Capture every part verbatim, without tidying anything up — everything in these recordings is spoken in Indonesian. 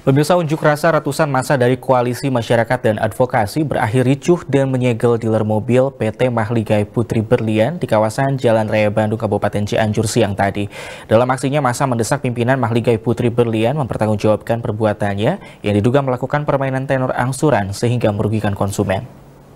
Pemirsa, unjuk rasa ratusan massa dari Koalisi Masyarakat dan Advokasi berakhir ricuh dan menyegel dealer mobil P T Mahligai Putri Berlian di kawasan Jalan Raya Bandung, Kabupaten Cianjur siang tadi. Dalam aksinya, massa mendesak pimpinan Mahligai Putri Berlian mempertanggungjawabkan perbuatannya yang diduga melakukan permainan tenor angsuran sehingga merugikan konsumen.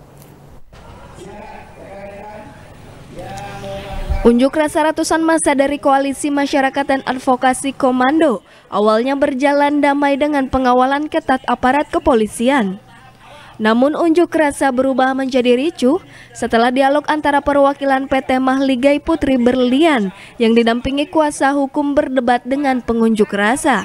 Unjuk rasa ratusan massa dari Koalisi Masyarakat dan Advokasi Komando awalnya berjalan damai dengan pengawalan ketat aparat kepolisian. Namun unjuk rasa berubah menjadi ricuh setelah dialog antara perwakilan P T Mahligai Putri Berlian yang didampingi kuasa hukum berdebat dengan pengunjuk rasa.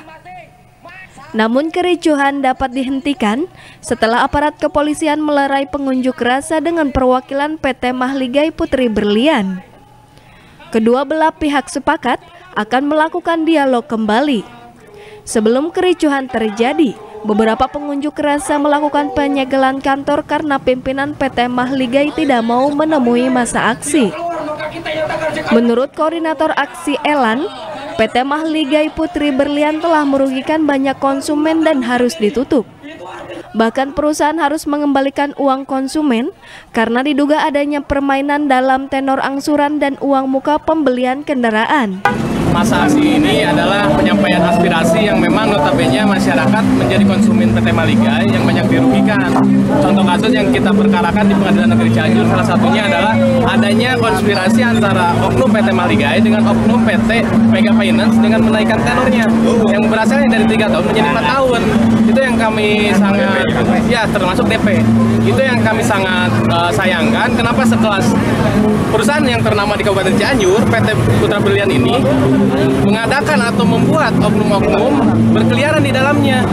Namun kericuhan dapat dihentikan setelah aparat kepolisian melerai pengunjuk rasa dengan perwakilan P T Mahligai Putri Berlian. Kedua belah pihak sepakat akan melakukan dialog kembali. Sebelum kericuhan terjadi, beberapa pengunjuk rasa melakukan penyegelan kantor karena pimpinan P T Mahligai tidak mau menemui masa aksi. Menurut koordinator aksi Elan, P T Mahligai Putri Berlian telah merugikan banyak konsumen dan harus ditutup. Bahkan perusahaan harus mengembalikan uang konsumen karena diduga adanya permainan dalam tenor angsuran dan uang muka pembelian kendaraan. Masa aksi ini adalah penyampaian aspirasi yang memang notabene masyarakat menjadi konsumen P T Mahligai yang banyak dirugikan. Contoh kasus yang kita perkarakan di Pengadilan Negeri Cianjur salah satunya adalah adanya konspirasi antara oknum P T Mahligai dengan oknum P T Mega Finance dengan menaikkan tenornya yang berasalnya dari tiga tahun menjadi empat tahun. Itu yang kami sangat, ya termasuk D P. Itu yang kami sangat uh, sayangkan. Kenapa sekelas perusahaan yang ternama di Kabupaten Cianjur, P T Putra Berlian ini mengadakan atau membuat oknum-oknum berkeliaran di dalamnya.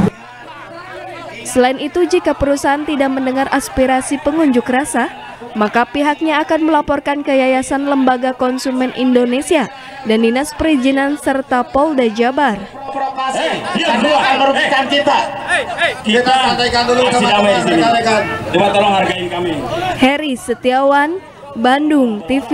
Selain itu, jika perusahaan tidak mendengar aspirasi pengunjuk rasa, maka pihaknya akan melaporkan ke Yayasan Lembaga Konsumen Indonesia dan Dinas Perizinan serta Polda Jabar. Hey, dia akan merugikan kita. Hey, hey. Kita sampaikan dulu teman-teman. Coba tolong hargain kami. Heri Setiawan, Bandung T V.